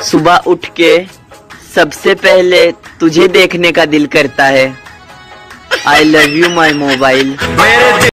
सुबह उठ के सबसे पहले तुझे देखने का दिल करता है। I love you my mobile.